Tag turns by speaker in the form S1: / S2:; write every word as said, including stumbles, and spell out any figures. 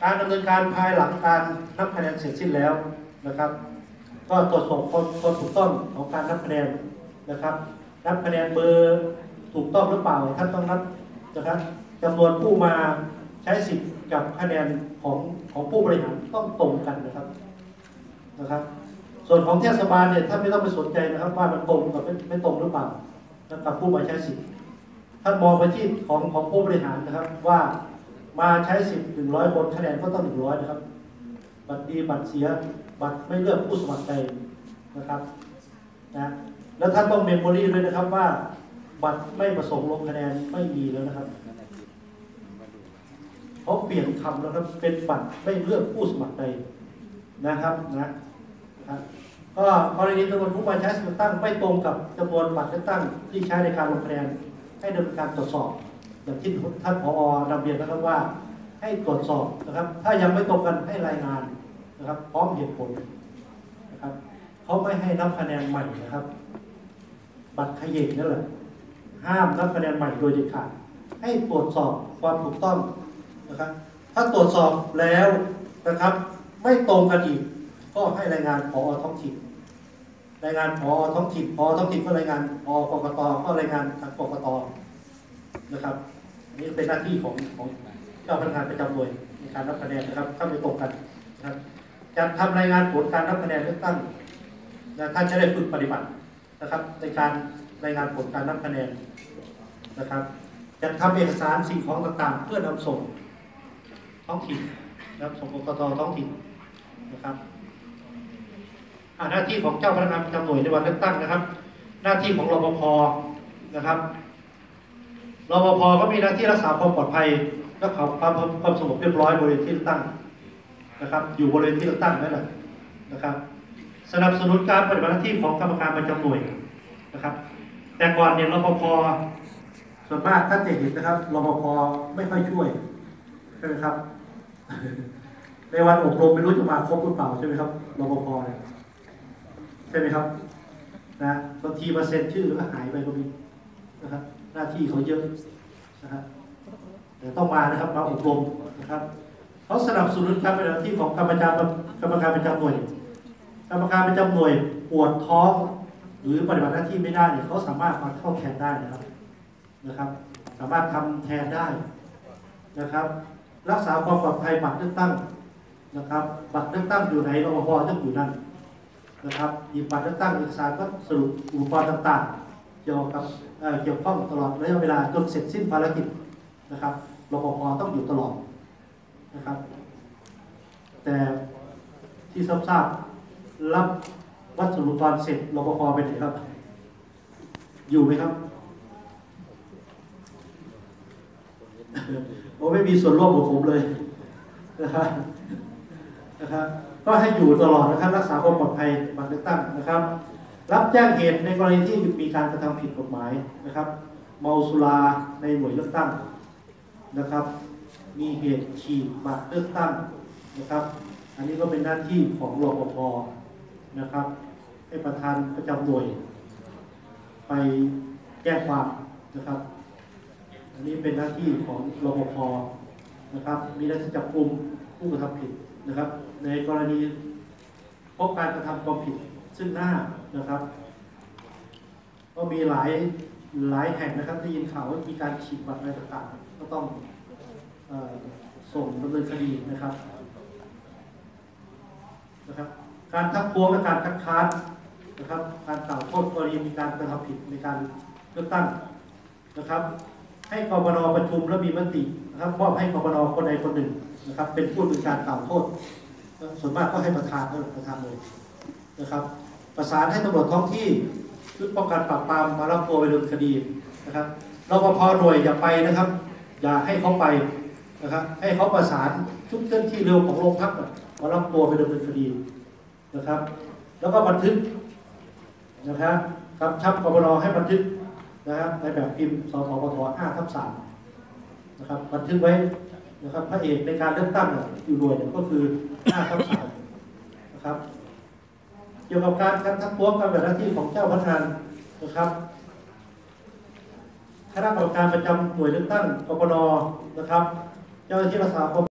S1: การดำเนินการภายหลังการนับคะแนนเสร็จสิ้นแล้วนะครับก็ตรวจสอบความถูกต้องของการนับคะแนนนะครับนับคะแนนเบอร์ถูกต้องหรือเปล่าท่านต้องนับนะครับจำนวนผู้มาใช้สิทธิ์กับคะแนนของของผู้บริหารต้องตรงกันนะครับนะครับส่วนของเทศบาลเนี่ยท่านไม่ต้องไปสนใจนะครับว่ามันตรงกับไม่ไม่ตรงหรือเปล่ากับผู้มาใช้สิทธิ์ท่านมองไปที่ของของผู้บริหารนะครับว่ามาใช้สิทธิ์หนึ่งร้อยคนคะแนนก็ต้องหนึ่งร้อยนะครับบัตรดีบัตรเสียบัตรไม่เลือกผู้สมัครใจนะครับนะแล้วท่านต้องเมมโมรี่ด้วยนะครับว่าบัตรไม่ประสงค์ลงคะแนนไม่มีแล้วนะครับเขาเปลี่ยนคำแล้วครับเป็นบัตรไม่เลือกผู้สมัครใจนะครับนะครับก็กรณีจำนวนผู้มาใช้สิทธิ์เลือกตั้งไม่ตรงกับจำนวนบัตรเลือกตั้งที่ใช้ในการลงคะแนนให้ดำเนินการตรวจสอบอย่างที่ท่านผอ.นำเรียนนะครับว่าให้ตรวจสอบนะครับถ้ายังไม่ตรงกันให้รายงานนะครับพร้อมเหตุผลนะครับเขาไม่ให้นับคะแนนใหม่นะครับบัตรเขย่งนั่นแหละห้ามนับคะแนนใหม่โดยเด็ดขาดให้ตรวจสอบความถูกต้องนะครับถ้าตรวจสอบแล้วนะครับไม่ตรงกันอีกก็ให้รายงานผอ.ท้องถิ่นรายงานผอ.ท้องถิ่นผอ.ท้องถิ่นก็รายงานผอ.กกต.ก็รายงานทางกกต.นะครับนี่เป็นหน้าที่ของของเจ้าพนักงานประจำหน่วยในการนับคะแนนนะครับถ้าไม่ตรงกันนะครับจะทำรายงานผลการนับคะแนนเลือกตั้งนะท่านจะได้ฝึกปฏิบัตินะครับในการรายงานผลการนับคะแนนนะครับจะทำเอกสารสิ่งของต่างๆเพื่อนำส่งท้องถิ่นนะครับส่งกกต.ท้องถิ่นนะครับหน้าที่ของเจ้าพนักงานประจำหน่วยในวันเลือกตั้งนะครับหน้าที่ของรปภ.นะครับรปภ.ก็มีหน้าที่รักษาความปลอดภัยและความความสงบเรียบร้อยบริเวณที่เลือกตั้งนะครับอยู่บริเวณที่เลือกตั้งนั่นแหละนะครับสนับสนุนการปฏิบัติหน้าที่ของกรรมการประจำหน่วยนะครับแต่ก่อนเนี่ยรปภ.ส่วนมากท่านจะเห็นนะครับรปภ.ไม่ค่อยช่วยใช่ไหมครับในวันอบรมไม่รู้จะมาครบหรือเปล่าใช่ไหมครับรปภ.เนี่ยใช่ไหมครับนะบางทีมาเซ็นชื่อแล้วก็หายไปก็มีนะครับหน้าที่เขาเยอะนะครับแต่ต้องมานะครับมาอบรมนะครับเขาสนับสนุนการปฏิบัติหน้าที่ของกรรมการกรรมการประจำหน่วยกรรมการประจำหน่วยปวดท้องหรือปฏิบัติหน้าที่ไม่ได้เนี่ยเขาสามารถมาเข้าแทนได้นะครับนะครับสามารถทำแทนได้นะครับรักษาความปลอดภัยบัตรเลือกตั้งนะครับบัตรเลือกตั้งอยู่ไหนรปภ.ต้องอยู่นั่นนะครับหยิบบัตรเลือกตั้งเอกสารก็สรุปอุปกรณ์ต่างๆเกี่ยวกับเกี่ยวข้องตลอดระยะเวลาจนเสร็จสิ้นภารกิจนะครับรปภ.ต้องอยู่ตลอดนะครับแต่ที่ทราบๆรับวัสดุอุปกรณ์เสร็จรปภ.ไปไหนครับอยู่ไหมครับโอ้ไม่มีส่วนร่วมกับผมเลยนะครับนะครับก็ให้อยู่ตลอดนะครับรักษาความปลอดภัยบัตรเลือกตั้งนะครับรับแจ้งเหตุในกรณีที่มีการกระทำผิดกฎหมายนะครับเมาสุราในหน่วยเลือกตั้งนะครับมีเหตุฉีกบัตรเลือกตั้งนะครับอันนี้ก็เป็นหน้าที่ของรปภ.นะครับให้ประธานประจำหน่วยไปแจ้งความนะครับอันนี้เป็นหน้าที่ของรปภ.นะครับมีหน้าที่จับกุมผู้กระทำผิดนะครับในกรณีพบการกระทำความผิดซึ่งหน้านะครับก็มีหลายหลายแห่งนะครับได้ยินข่าวว่ามีการฉีกบัตรอะไรต่างๆก็ต้องเอ่อส่งดำเนินคดีนะครับนะครับการทักท้วงและการคัดค้านนะครับการกล่าวโทษกรณีมีการกระทำผิดในการเลือกตั้งนะครับให้กปน.ประชุมและมีมตินะครับมอบให้กปน.คนใดคนหนึ่งนะครับเป็นผู้ดำเนินการกล่าวโทษส่วนมากก็ให้ประธานก็ประธานเลยนะครับประสานให้ตำรวจท้องที่ชุดป้องกันปราบปรามมารับตัวไปดำเนินคดีนะครับรปภ.หน่วยอย่าไปนะครับอย่าให้เขาไปนะครับให้เขาประสานชุดเคลื่อนที่เร็วของโรงพักมารับตัวไปดำเนินคดีนะครับแล้วก็บันทึกนะครับกำชับกปน.ให้บันทึกนะครับในแบบพิมพ์สสปทห้าทับสามนะครับบันทึกไว้นะครับพระเอกในการเลือกตั้งอยู่หน่วยก็คือห้าทับสามนะครับเกี่ยวกับการทักท้วงการปฏิบัติหน้าที่ของเจ้าพนักงานนะครับคณะกรรมการประจำหน่วยเลือกตั้งกปน.นะครับเจ้าหน้าที่รักษาความ